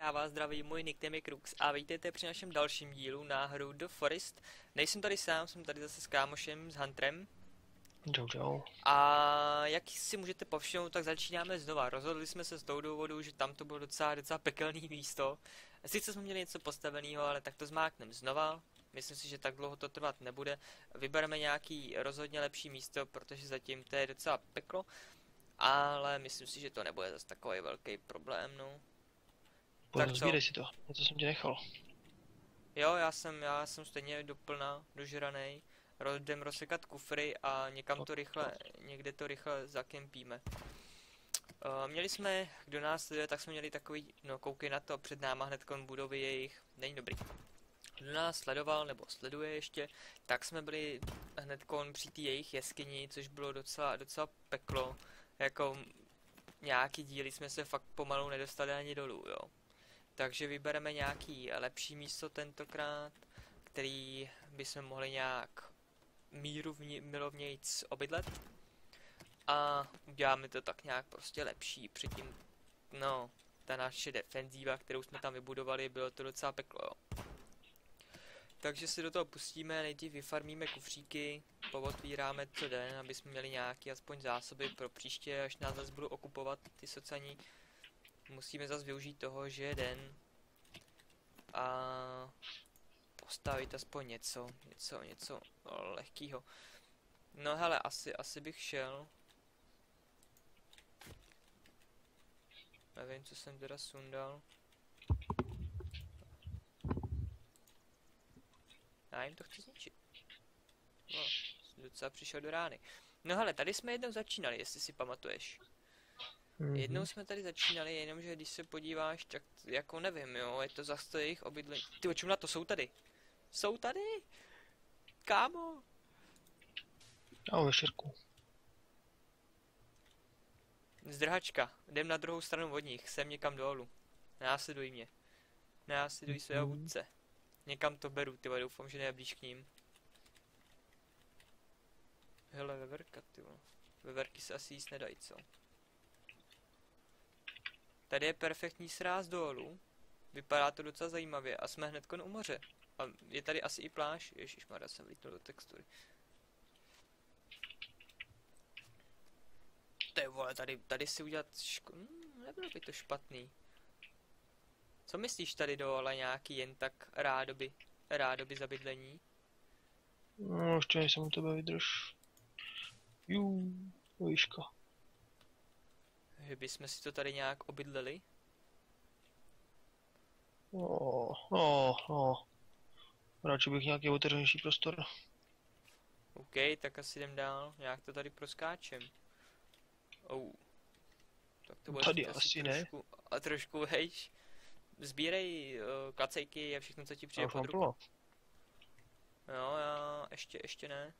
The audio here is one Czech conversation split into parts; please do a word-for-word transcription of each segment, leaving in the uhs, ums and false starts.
Já vás zdraví, můj nickname je Krux a vítejte při našem dalším dílu na hru The Forest. Nejsem tady sám, jsem tady zase s kámošem, s Hunterem. Čau, čau. A jak si můžete povšimnout, tak začínáme znova. Rozhodli jsme se z toho důvodu, že tam to bylo docela, docela pekelný místo. Sice jsme měli něco postaveného, ale tak to zmákneme znova. Myslím si, že tak dlouho to trvat nebude. Vybereme nějaký rozhodně lepší místo, protože zatím to je docela peklo. Ale myslím si, že to nebude zase takový velký problém, no. Tak sbírej si to, něco jsem ti nechal. Jo, já jsem, já jsem stejně doplna, dožranej. Jdem rozsekat kufry a někam to rychle, někde to rychle zakempíme. Uh, měli jsme, kdo nás sleduje, tak jsme měli takový, no koukej na to, před náma hnedkon budovy jejich, není dobrý. Kdo nás sledoval, nebo sleduje ještě, tak jsme byli hnedkon při té jejich jeskyni, což bylo docela, docela peklo. Jako nějaký díly jsme se fakt pomalu nedostali ani dolů, jo. Takže vybereme nějaký lepší místo tentokrát, který bychom mohli nějak míru milovnějc obydlet. A uděláme to tak nějak prostě lepší. Předtím, no, ta naše defenzíva, kterou jsme tam vybudovali, bylo to docela peklo, jo. Takže si do toho pustíme, nejdřív vyfarmíme kufříky, pootvíráme co den, aby jsme měli nějaký aspoň zásoby pro příště, až nás zase budou okupovat ty socani. Musíme zase využít toho, že je den a postavit aspoň něco, něco, něco lehkýho. No hele, asi, asi bych šel. Nevím, co jsem teda sundal. Já jim to chci zničit. No, docela přišel do rány. No hele, tady jsme jednou začínali, jestli si pamatuješ. Mm-hmm. Jednou jsme tady začínali, jenomže když se podíváš, tak jako nevím, jo, je to zase to jejich obydlení. Ty o čem na to, jsou tady? Jsou tady? Kámo? Já ve širku. Zdrhačka, jdem na druhou stranu od nich, sem někam dolů. Následuj mě. Následuj mm-hmm. svého vůdce. Někam to beru, ty vole, doufám, že neblíž k ním. Hele, veverka, ty vole. Veverky se asi jíst nedají, co? Tady je perfektní sráz dolů. Vypadá to docela zajímavě a jsme hnedko u moře. A je tady asi i pláž. Ježišmarja, jsem vlítnul do textury. Ty vole, tady, tady si udělat ško... Hmm, nebylo by to špatný. Co myslíš tady dole nějaký jen tak rádoby, rádoby za bydlení? No, ještě nejsem u tebe, vydrž. Jú, výška. Že bychom si to tady nějak obydleli? No, no, no. Radši bych nějaký otevřenější prostor. OK, tak asi jdem dál, nějak to tady proskáčem. Oh. Tak to bude tady asi asi trošku, ne. A trošku, hejš. Sbírej uh, kacejky a všechno, co ti přijde pod ruku. Jo, já ještě, ještě ne.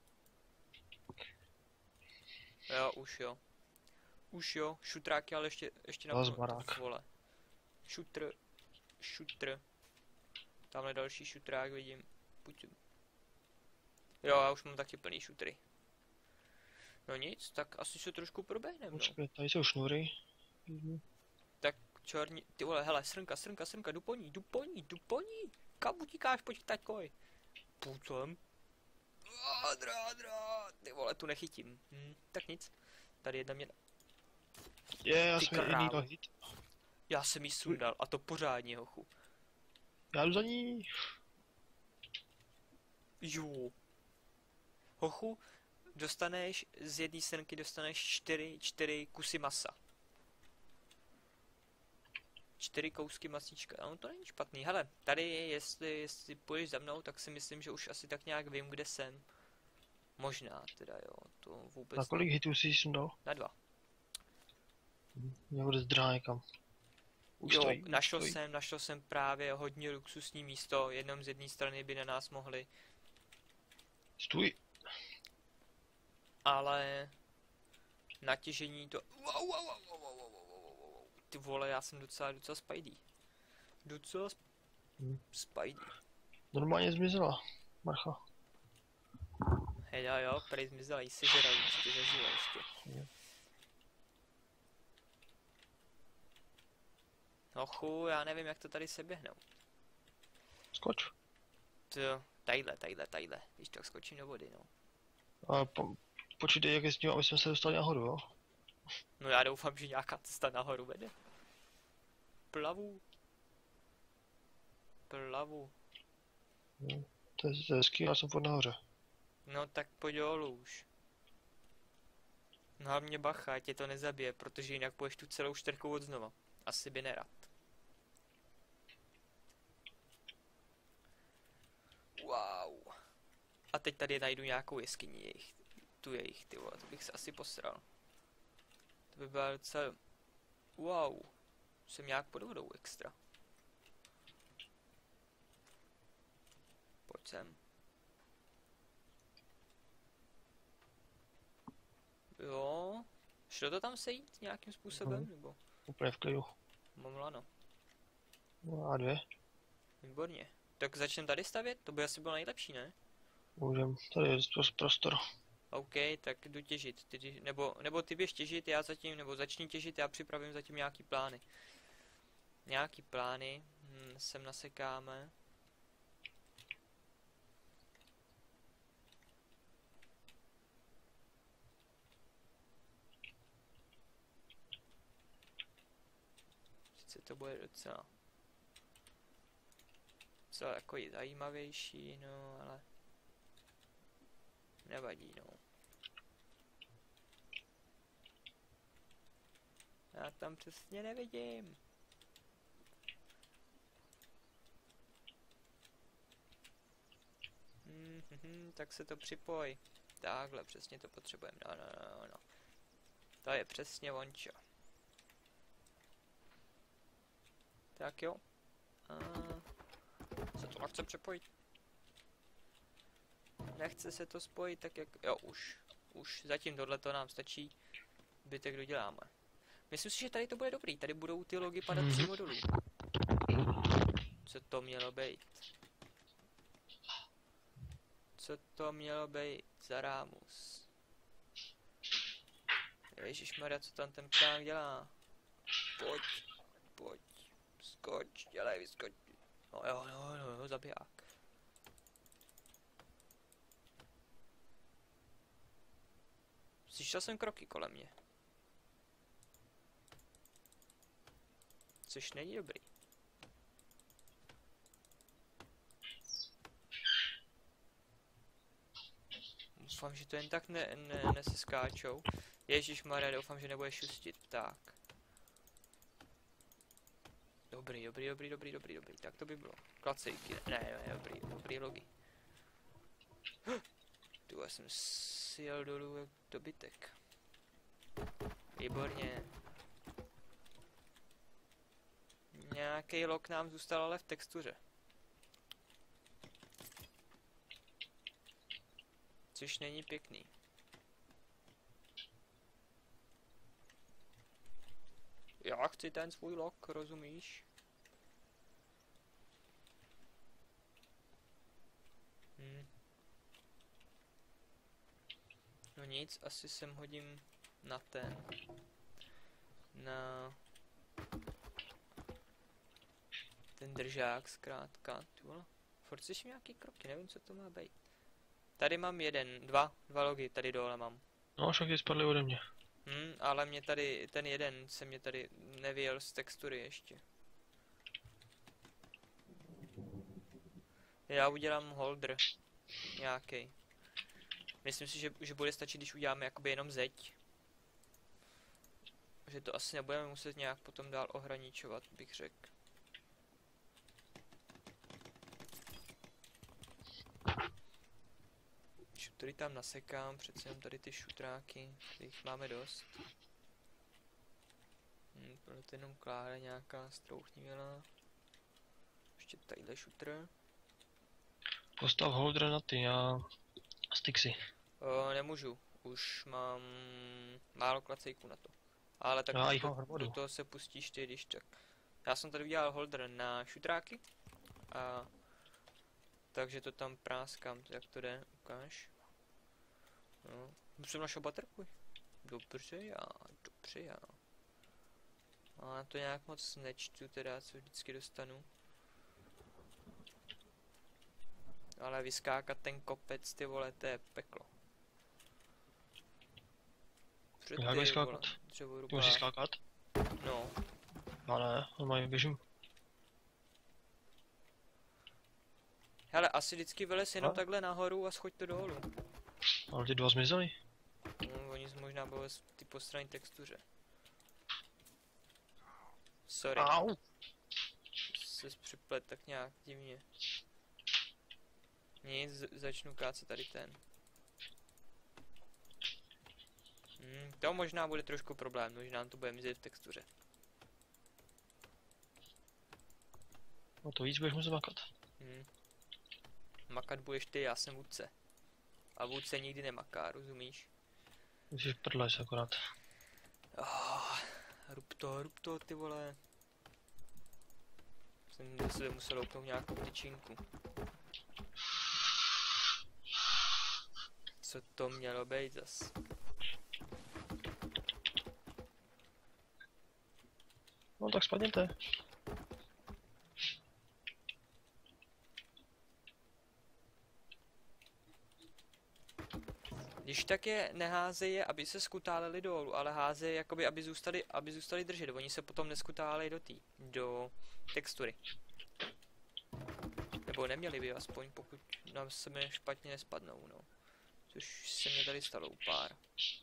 Jo, už jo. Už jo, šutráky, ale ještě, ještě na vole. Šutr, šutr. Tamhle další šutrák vidím. Pojď. Jo, já už mám taky plný šutry. No nic, tak asi se trošku proběhneme. Počkej, tady jsou šnury. Mhm. Tak černí, ty vole, hele, srnka, srnka, srnka, jdu po ní, jdu po ní, jdu po ní. Kam utíkáš, pojď taťkoj. Půjď sem. Dra, dra, ty vole, tu nechytím. Hm, tak nic. Tady jedna mě... Je, já jsem jedný hit. Já jsem jí sundal, a to pořádně, hochu. Já jdu za ní. Jo. Hochu, dostaneš, z jedné srnky dostaneš čtyři, čtyři kusy masa. Čtyři kousky masíčka, no to není špatný. Hele, tady jestli, jestli půjdeš za mnou, tak si myslím, že už asi tak nějak vím, kde jsem. Možná teda, jo, to vůbec... Na kolik hitů jsi sundal? Na dva. Mě bude zdrhá někam. Už jo, stojí, našel stojí. jsem, našel jsem právě hodně luxusní místo, jenom z jedné strany by na nás mohli. Stůj. Ale... Natěžení to... Wow, wow, wow, wow, wow, wow, wow. Ty vole, já jsem docela, docela spidey. Docela sp... hmm. spidey. Normálně zmizela, Marcha. Hej, jo, jo, prej zmizela, jí se žeral, ještě zažila ještě. Hmm. Hochu, já nevím, jak to tady se běhnou. Skoč. To, tadyhle, tadyhle, tadyhle. Když tak skočím do vody, no. A po, počítej, jak je s tím, aby jsme se dostali nahoru, jo? No já doufám, že nějaká cesta nahoru vede. Plavu. Plavu. Hm, to je, to je hezký, já jsem furt nahoře. No tak pojď dolů už. No hlavně bacha, ať tě to nezabije, protože jinak půjdeš tu celou štrku od znova. Asi by nerad. Wow. A teď tady najdu nějakou jeskyni jejich. Tu jejich, ty vole, to bych se asi posral. To by byla docela... Wow. Jsem nějak pod vodou extra. Pojď sem. Jo. Šlo to tam sejít nějakým způsobem, Mhm. nebo? Úplně v klidu. Mám lano. No a dvě. Výborně. Tak začneme tady stavět? To by asi bylo nejlepší, ne? Můžem, tady je dost prostor. OK, tak jdu těžit. Ty, nebo, nebo ty běž těžit, já zatím, nebo začni těžit, já připravím zatím nějaký plány. Nějaký plány, hm, sem nasekáme. Sice to bude docela... Co takový zajímavější, no ale... Nevadí, no. Já tam přesně nevidím. Hmm, hmm, hmm, tak se to připoj. Takhle, přesně to potřebujeme. No, no, no, no. To je přesně vončo. Tak jo. A... Se to nechce připojit. Nechce se to spojit tak jak... Jo, už. Už zatím tohleto nám stačí. Zbytek doděláme. Myslím si, že tady to bude dobrý. Tady budou ty logy padat Mhm. přímo dolů. Co to mělo být? Co to mělo být za rámus? Ježišmarja, co tam ten pták dělá? Pojď, pojď, skoč, dělej, vyskoč. No jo, no, no, no, zabiják. Slyšel jsem kroky kolem mě. Což není dobrý. Doufám, že to jen tak ne, ne, neseskáčou. Ježišmarja, doufám, že nebude šustit pták. Dobrý, dobrý, dobrý, dobrý, dobrý, dobrý. Tak to by bylo. Klacejky, ne, ne, ne, dobrý, dobrý logy. Tu já jsem sjel dolů jak dobytek. Výborně. Nějaký log nám zůstal ale v textuře. Což není pěkný. Já chci ten svůj log, rozumíš? Hm. No nic, asi sem hodím na ten. Na... ten držák zkrátka. Ty vole. Furt slyším nějaký kroky, nevím, co to má být. Tady mám jeden, dva, dva logy, tady dole mám. No, však ty spadly ode mě. Hm, ale mě tady, ten jeden se mě tady nevyjel z textury ještě. Já udělám holder. Nějaký. Myslím si, že, že bude stačit, když uděláme jakoby jenom zeď. Že to asi nebudeme muset nějak potom dál ohraničovat, bych řekl. Šutry tam nasekám, přece jenom tady ty šutráky, kterých máme dost. Hm, tohle to jenom kláda nějaká strouchnivěla. Ještě tadyhle šutr. Postav holder na ty, já... Stixy. O, nemůžu, už mám málo klacejků na to. Ale tak Já jich do, mám hromadu. do toho se pustíš ty, když tak. Já jsem tady udělal holder na šutráky. A... takže to tam práskám, jak to jde, ukáž. No, už jsem našel baterku. Dobře já, dobře já. A na to nějak moc nečtu teda, co vždycky dostanu. Ale vyskákat ten kopec, ty vole, to je peklo. Jak vyskákat? Ty musíš skákat? No. Já ne, normálně běžím. Hele, asi vždycky vylez jenom takhle nahoru a schoď to dolů. Ale ty dva zmizeli. No, oni možná byli ty po straně textuře. Sorry. Au. Se připlet tak nějak divně. Nic, začnu kácet tady ten. Hmm, to možná bude trošku problém, možná nám to bude mizet v textuře. No to víc budeš muset makat. Hmm. Makat budeš ty, já jsem vůdce. A vůdce nikdy nemaká, rozumíš? Musíš prdleš akorát. Oh, rub to, rub to, ty vole. Jsem do sebe musel loupnout nějakou tyčinku. Co to mělo být zas? No tak spadněte. Když tak je neházej je, aby se skutáleli dolů, ale házej jakoby, aby zůstali, aby zůstali držet. Oni se potom neskutáleli do tý, do textury. Nebo neměli by aspoň, pokud na sebe špatně nespadnou, no. Což se mě tady stalo u pár.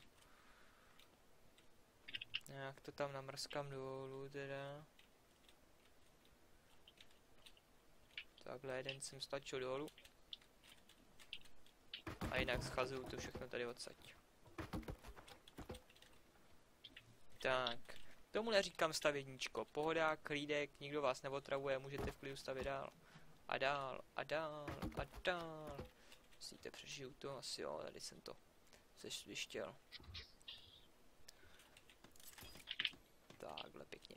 Jak to tam namrskám dolů teda. Takhle jeden jsem stačil dolů. A jinak schazuju to všechno tady odsaď. Tak. Tomu neříkám stavědníčko. Pohoda, klídek, nikdo vás neotravuje, můžete v klidu stavět dál. A dál, a dál, a dál. Myslíte, přežiju to? Asi jo, tady jsem to zešvištěl. Takhle pěkně.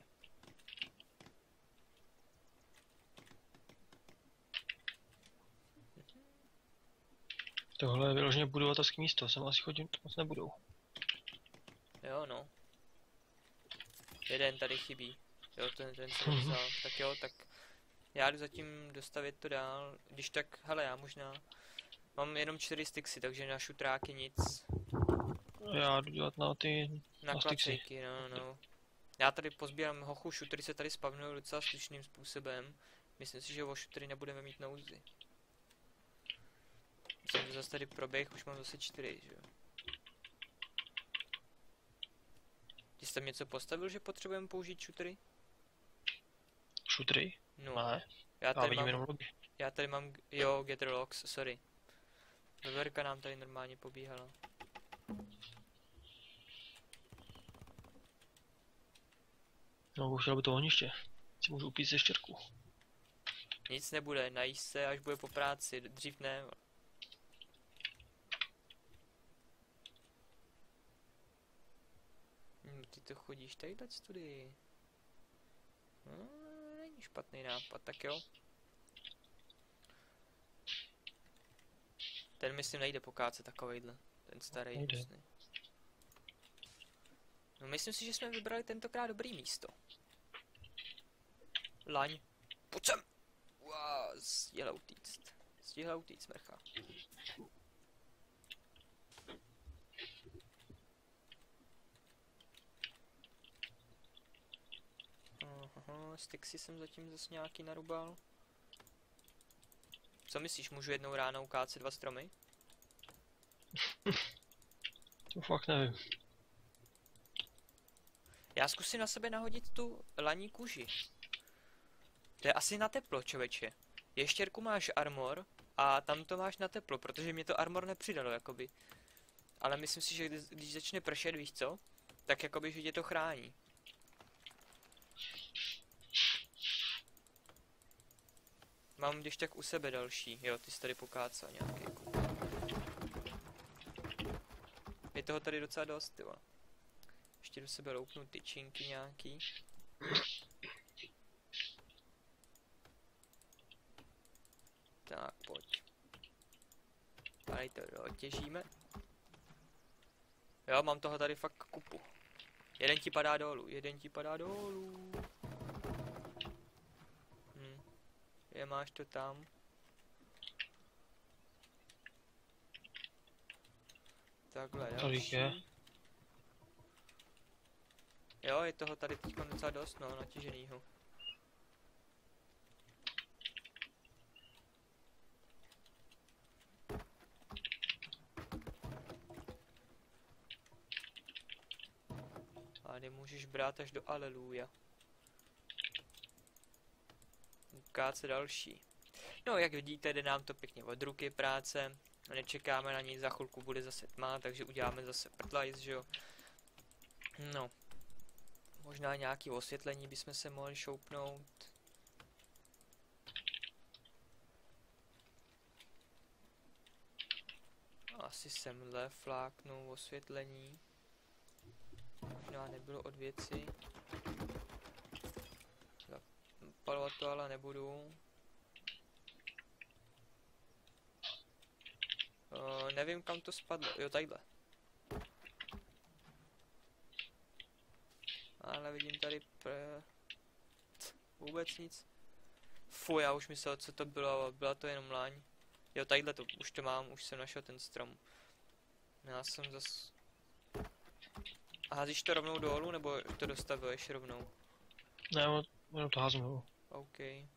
Tohle je vyloženě budovatelské místo, sem asi chodit moc nebudou. Jo, no. Jeden tady chybí. Jo, ten, ten jsem vzal. Tak jo, tak já jdu zatím dostavit to dál. Když tak, hele, já možná mám jenom čtyři sticksy, takže na šutráky nic. Já jdu dělat na ty Na, na klacejky, no, no. Já tady pozbírám hochu, šutry se tady spavnují docela slušným způsobem. Myslím si, že o šutry nebudeme mít nouzy. Jsem to zase tady proběh, už mám zase čtyři, že jo. Ty jsi tam něco postavil, že potřebujeme použít šutry? Šutry? No. Ne. Já tady, já mám, já tady mám, jo, gather logs, sorry. Veverka nám tady normálně pobíhala. No, chtěl by to ohniště. Si můžu upít ze štěrku. Nic nebude, najíš se, až bude po práci, dřív ne. Hm, ty to chodíš tadyhle studii. No, není špatný nápad, tak jo. Ten myslím nejde pokácet takovejhle, ten starý. Myslím. No myslím si, že jsme vybrali tentokrát dobrý místo. Laň. Pojď sem! Wow, stihl utíct. Stihl utíct, mrcha. Aha, sticksy jsem zatím zase nějaký narubal. Co myslíš, můžu jednou ránou kácet dva stromy? To fakt nevím. Já zkusím na sebe nahodit tu laní kůži. To je asi na teplo, člověče. Ještěrku máš armor a tam to máš na teplo, protože mě to armor nepřidalo, jakoby. Ale myslím si, že když, když začne pršet, víš co? Tak jakoby, že tě to chrání. Mám když tak u sebe další. Jo, ty jsi tady pokácal nějaký. Je toho tady docela dost, jo. Ještě do sebe loupnu tyčinky nějaký. Tak, pojď. Tady to dotěžíme. Jo, mám toho tady fakt kupu. Jeden ti padá dolů, jeden ti padá dolů. Hm. Je, máš to tam. Takhle, Tolik je. další. Jo, je toho tady teď docela dost, no, natěženýho. A nemůžeš brát až do aleluja. Káce další. No, jak vidíte, jde nám to pěkně od ruky práce. Nečekáme na ní, za chvilku bude zase tma, takže uděláme zase prdlajs, že jo. No. Možná nějaký osvětlení bychom se mohli šoupnout. Asi semhle fláknu osvětlení. Možná nebylo od věci. Zapalovat to ale nebudu. Uh, nevím, kam to spadlo. Jo, tadyhle. Ale vidím tady pr... vůbec nic. Fuj, já už myslel, co to bylo, byla to jenom láň. Jo, tadyhle to, už to mám, už jsem našel ten strom. Já jsem zas... A házíš to rovnou dolů, nebo to dostavuješ rovnou? Ne, jenom to házím dolů. OK.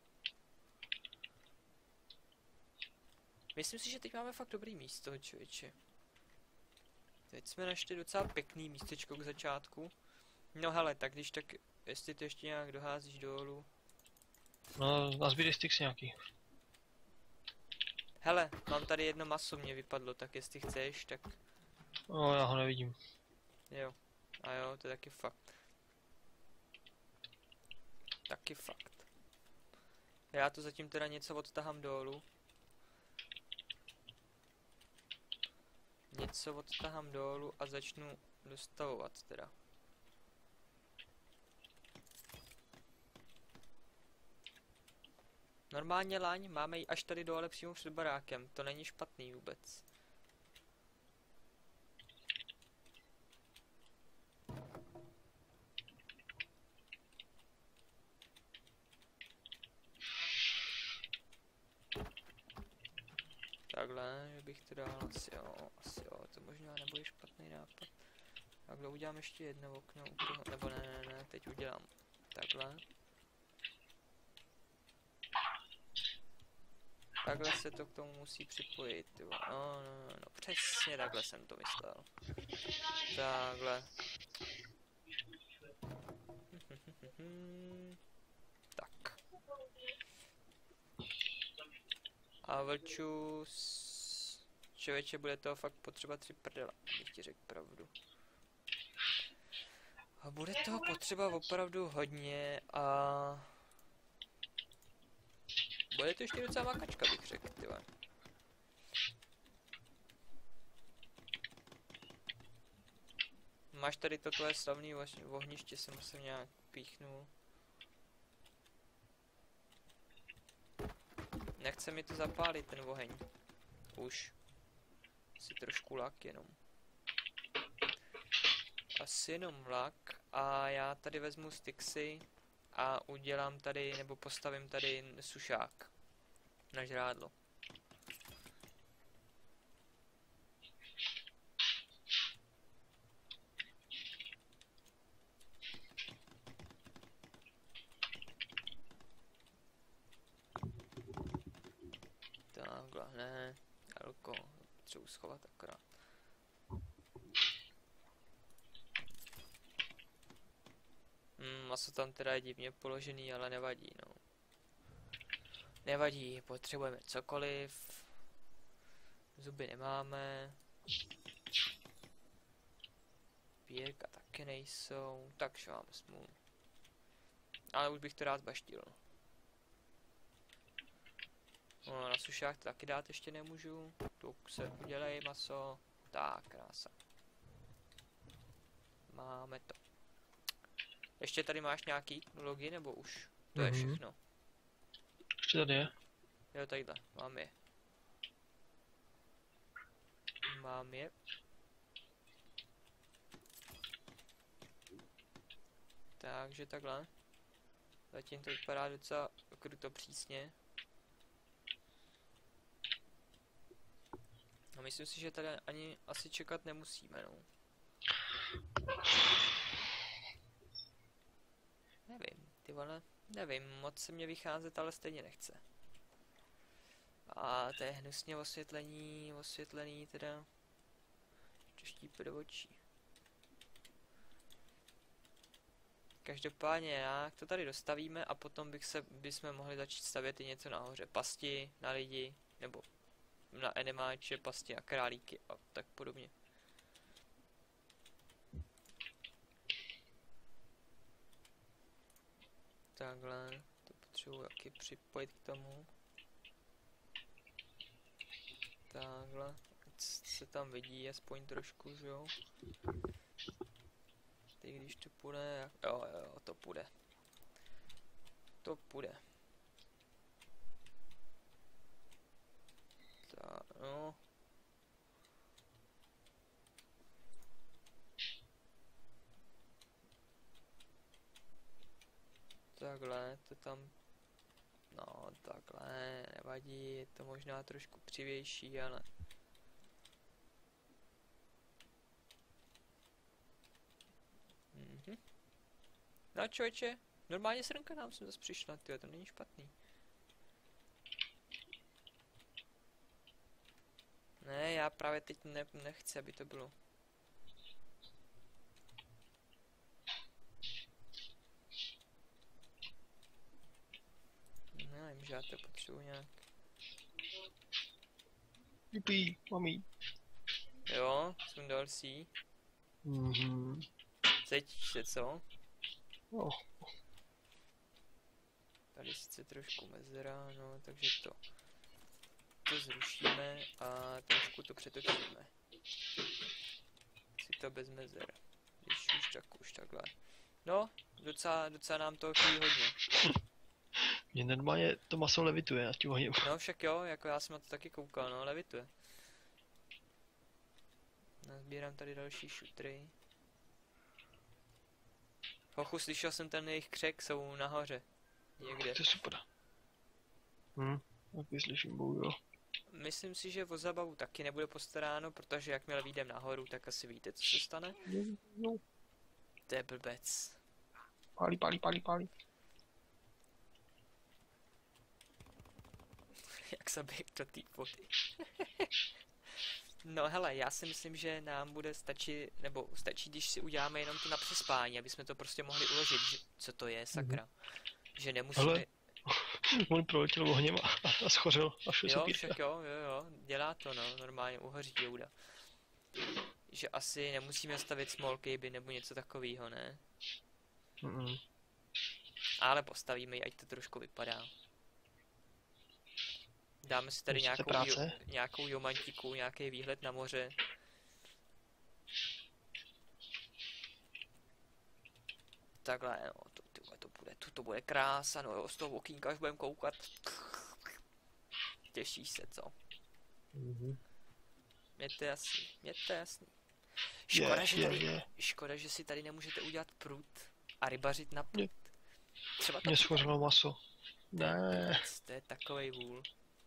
Myslím si, že teď máme fakt dobrý místo, člověče. Teď jsme našli docela pěkný místečko k začátku. No hele, tak když tak, jestli to ještě nějak doházíš dolů. No, nazbírej sticks nějaký. Hele, mám tady jedno maso, mě vypadlo, tak jestli chceš, tak... No, já ho nevidím. Jo. A jo, to je taky fakt. Taky fakt. Já to zatím teda něco odtahám dolů. Něco odtahám dolů a začnu dostavovat teda. Normálně láň máme ji až tady dole přímo před barákem, to není špatný vůbec. Takhle, že bych to dal, asi jo, asi jo, to možná nebude špatný nápad. Takhle udělám ještě jedno okno u toho, nebo ne, ne, ne, teď udělám takhle. Takhle se to k tomu musí připojit, jo. No, no, no, no, přesně takhle jsem to myslel. Takhle. Tak. A vlčus... Člověče, bude toho fakt potřeba tři prdela, bych ti řekl pravdu. A bude toho potřeba opravdu hodně a... Bude to ještě docela makačka, bych řekl, tyhle. Máš tady to tvoje slavný ohniště, jsem se nějak píchnul. Nechce mi to zapálit, ten oheň. Už. Asi trošku lak jenom. Asi jenom lak. A já tady vezmu sticksy a udělám tady, nebo postavím tady sušák na žrádlo. Takhle, ne, Elko, potřebuji schovat akorát. Hmm, maso tam teda je divně položený, ale nevadí, no. Nevadí, potřebujeme cokoliv. Zuby nemáme. Pírka taky nejsou, takže máme smůlu. Ale už bych to rád baštil. No, na sušák to taky dát ještě nemůžu. Tu se udělej maso. Tak, krása. Máme to. Ještě tady máš nějaký logy, nebo už? To mm-hmm. je všechno. Ještě tady je. Jo, tadyhle, mám je. Mám je. Takže takhle. Zatím to vypadá docela kruto přísně. A myslím si, že tady ani asi čekat nemusíme, no. Nevím, ty vole, nevím, moc se mě vycházet, ale stejně nechce. A to je hnusně osvětlení, osvětlený teda. Štípe do očí. Každopádně jak to tady dostavíme a potom bych se, bychom mohli začít stavět i něco nahoře. Pasti na lidi, nebo na enemáče, pasti na králíky a tak podobně. Takhle, to potřebuji taky připojit k tomu. Takhle, se tam vidí aspoň trošku, že jo. Teď když to půjde, jak... jo, jo, jo, to půjde. To půjde. Tak, no. Takhle, to tam... No, takhle, nevadí, je to možná trošku křivější, ale... Mhm. No člověče, normálně srnka nám sem zase přišla, tyjo, to není špatný. Ne, já právě teď ne, nechci, aby to bylo. Nevím, že já to potřebuji nějak. Jupi, mami. Jo, jsem další. Mhm. Cítíš se, co? Oh. Tady sice trošku mezera, no, takže to, to zrušíme a trošku to přetočíme. Si to bez mezer. Když už tak už takhle. No, docela, docela nám to chvíli hodně. Mě normálně to maso levituje, já ti ohním. No však jo, jako já jsem na to taky koukal, no, levituje. Nazbírám tady další šutry. Hochu, slyšel jsem ten jejich křek, jsou nahoře. Někde. To je super. Hm, taky slyším, bohužel. Myslím si, že o zabavu taky nebude postaráno, protože jakmile vyjdem nahoru, tak asi víte, co se stane. No. To je blbec. Pálí, pálí, pálí, pálí. Jak zabijek do té vody. No hele, já si myslím, že nám bude stačit, nebo stačí, když si uděláme jenom to na přespání, aby jsme to prostě mohli uložit, že, co to je, sakra. Mm-hmm. Že nemusíme... Ale on proletěl ohněm a, a schořel a šel Jo, se však jo, jo, jo, dělá to, no, normálně uhoří jouda. Že asi nemusíme stavit small cable nebo něco takového, ne? Mm-mm. Ale postavíme ji, ať to trošku vypadá. Dáme si tady Myslíte nějakou, jo, práce? nějakou jomantiku, nějaký výhled na moře. Takhle, no, to, to, to bude, to, to bude krása, no jo, z toho okýnka, až budeme koukat. Těšíš se, co? Mm-hmm. Mě to jasný, mě to jasný. Škoda, Je, že je, tady, je. škoda, že si tady nemůžete udělat prut a rybařit na prut. Třeba to Mně schořelo maso. Ne. blbec, to je takovej vůl.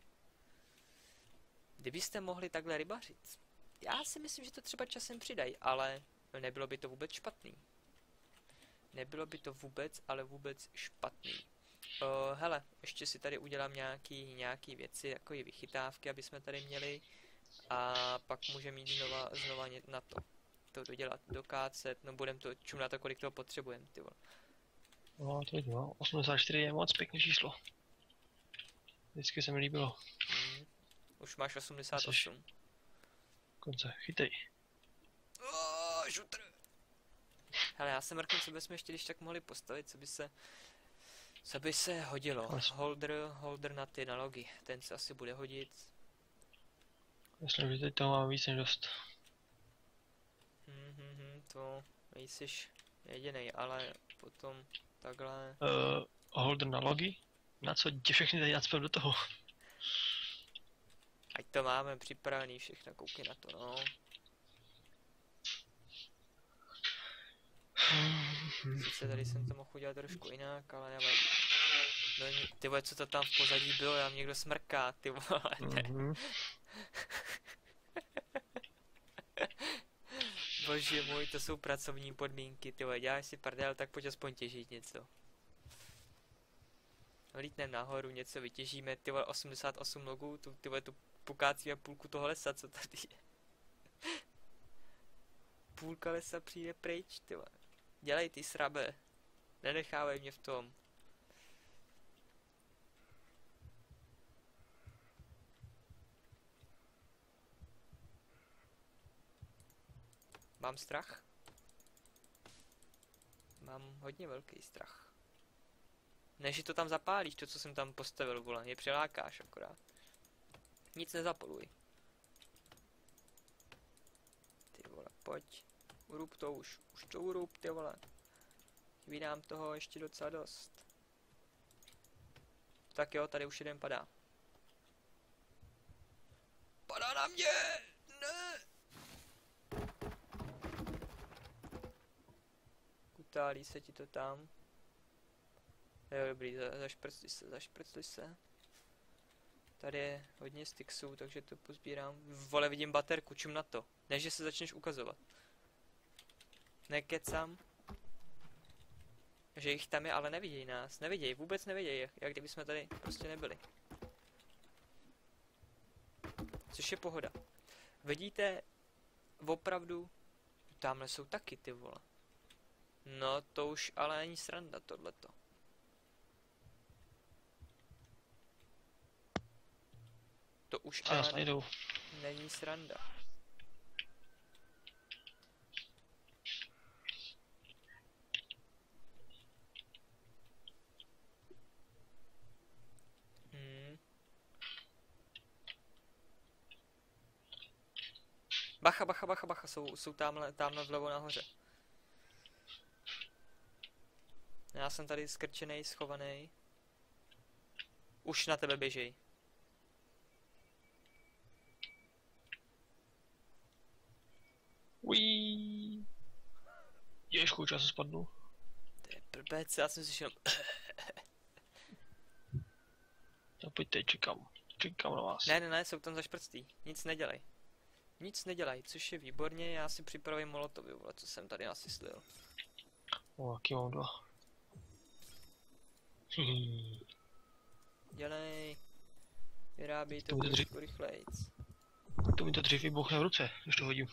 Kdybyste mohli takhle rybařit, já si myslím, že to třeba časem přidají, ale nebylo by to vůbec špatný. Nebylo by to vůbec, ale vůbec špatný. Uh, hele, ještě si tady udělám nějaký, nějaký věci, jako i vychytávky, aby jsme tady měli. A pak můžeme jít znova, znova na to. To dodělat, dokácet, no budem to čumnat, kolik toho potřebujeme, ty vole. No, to je no. osmdesát čtyři je moc pěkné číslo. Vždycky se mi líbilo. Hmm. Už máš osmdesát osm. Konce, chytej. Oh, šutr. Hele, já jsem mrknu, co bychom ještě když tak mohli postavit, co by se... Co by se hodilo. Holder, holder na ty nalogy, ten se asi bude hodit. Myslím, že teď toho mám víc než dost. Mhm, to nejsi jedinej, ale potom takhle... Uh, holder na logy? Na co tě všechny tady nacpem do toho? Ať to máme připravený všechno, koukej na to, no. Sice tady jsem to mohl udělat trošku jinak, ale nevadí. No, ty vole, co to tam v pozadí bylo, tam někdo smrká, ty vole, ne. Mhm. Bože můj, to jsou pracovní podmínky, ty vole, děláš si prdel, tak pojď aspoň těžit něco. Lítneme nahoru, něco vytěžíme, ty vole, osmdesát osm logů, tu, ty vole, tu pokácíme půlku toho lesa, co tady je. Půlka lesa přijde pryč, ty vole. Dělej ty srabe, nenechávej mě v tom. Mám strach? Mám hodně velký strach. Ne, že to tam zapálíš, to, co jsem tam postavil, vole, je přilákáš akorát. Nic nezapoluj. Ty vole, pojď. Urub to už, už to urub, ty vole. Chybí nám toho ještě docela dost. Tak jo, tady už jeden padá. Padá na mě! Ne! Kutálí se ti to tam. Jo, dobrý, za, zašprcli se, zašprcli se. Tady je hodně sticksů, takže to pozbírám. Vole, vidím baterku, čum na to. Ne, že se začneš ukazovat. Nekecám. Že jich tam je, ale neviděj nás. Neviděj, vůbec neviděj, jak kdyby jsme tady prostě nebyli. Což je pohoda. Vidíte, opravdu, tamhle jsou taky ty vole. No, to už ale není sranda, tohleto. To už Co nás ale najdou? není sranda. Hmm. Bacha, bacha, bacha, bacha, jsou, jsou tamhle, tamhle vlevo nahoře. Já jsem tady skrčenej, schovaný. Už na tebe běžej. Ují. Ježku, já se spadnu. To je blbec, já jsem si šel. Tak pojďte, čekám. Čekám na vás. Ne, ne, ne, jsou tam zašprctý. Nic nedělej. Nic nedělej, což je výborně, já si připravím molotovy, vole, co jsem tady nasyslil. O, jaký mám dva. Hmm. Dělej. Vyrábí to To bude trošku rychlejc. To mi to dřív vybuchne v ruce, když to hodím.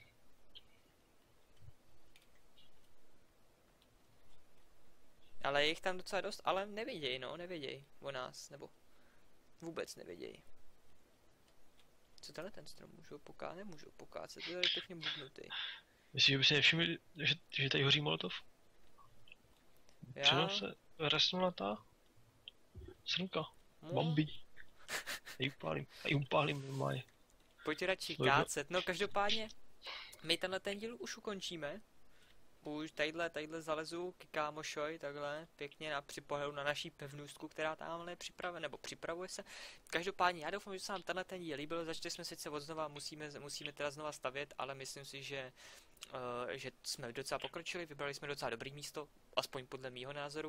Ale je jich tam docela dost, ale nevěděj, no, nevěděj o nás, nebo vůbec nevěděj. Co tenhle ten strom, můžu pokácet, nemůžu pokácet, to je tady pěkně bubnutý. Myslíš, že by si nevšiml, že, že tady hoří molotov? Já? Přenou se resnula ta srnka. No, Bomby. Tady upálím, tady upálím normálně. pojď radši Dobrý. kácet, no každopádně, my tenhle ten díl už ukončíme. Už tadyhle, tadyhle zalezu k kámošoj, takhle, pěkně na připohledu na naší pevnůstku, která tamhle je připravena, nebo připravuje se. Každopádně, já doufám, že se vám tenhle ten díl líbil, začali jsme sice od znova, musíme, musíme teda znova stavět, ale myslím si, že, uh, že jsme docela pokročili, vybrali jsme docela dobrý místo, aspoň podle mýho názoru.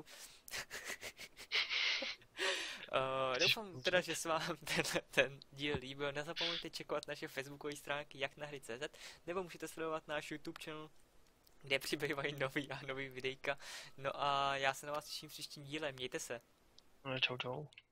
Uh, doufám teda, že se vám tenhle ten díl líbil, nezapomeňte čekovat naše facebookové stránky jak na hry tečka cz, nebo můžete sledovat náš YouTube channel, kde přibývají nový a nový videjka. No a já se na vás těším v příštím díle, mějte se. No, čau, čau.